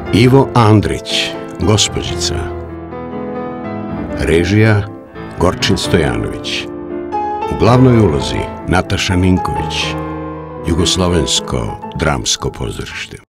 Ivo Andrić, Gospođica. Režija Gorčin Stojanović. U glavnoj ulozi Nataša Ninković. Jugoslovensko dramsko pozorište.